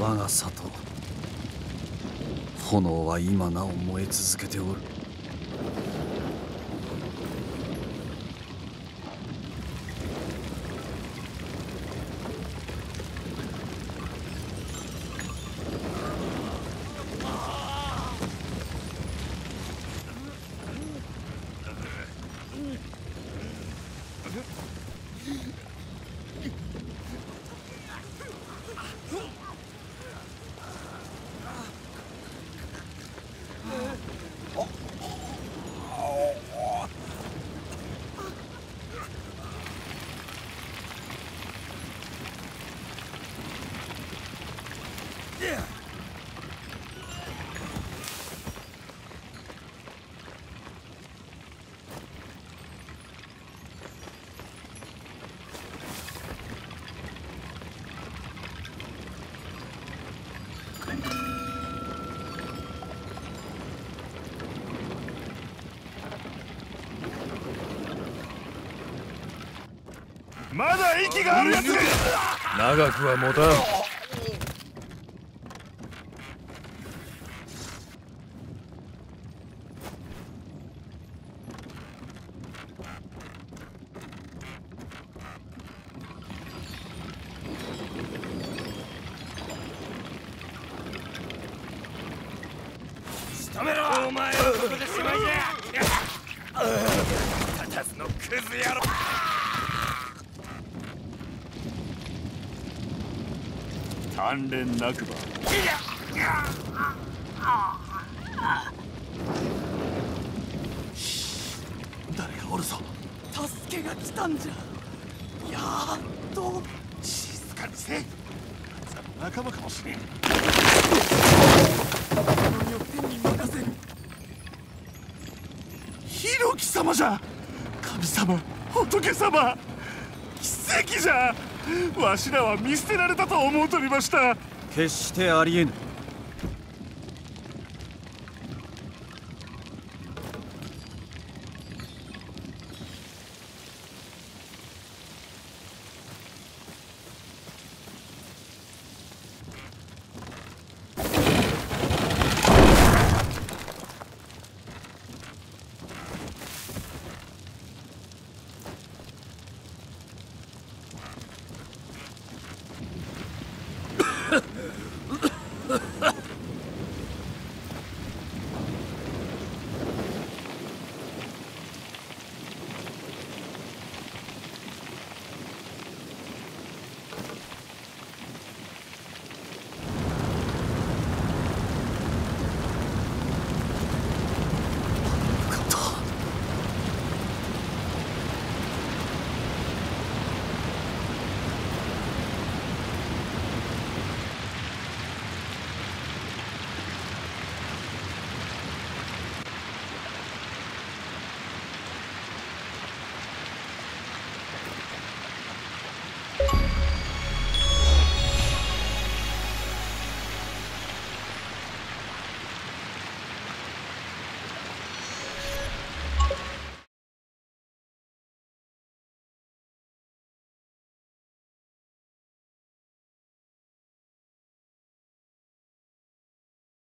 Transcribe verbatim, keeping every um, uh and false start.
我が里、炎は今なお燃え続けておる。 まだ息があるやつ。 長くは持たん。 仕留めろ、お前はここでしまいじゃ。たたずのクズ野郎。鍛錬なくば。 誰かおるぞ。助けが来たんじゃ。やっと。 静かにせえ。仲間かもしれん。 この世天に任せる。 弘樹様じゃ。神様、仏様、奇跡じゃ。わしらは見捨てられたと思うとりました。 決してありえぬ。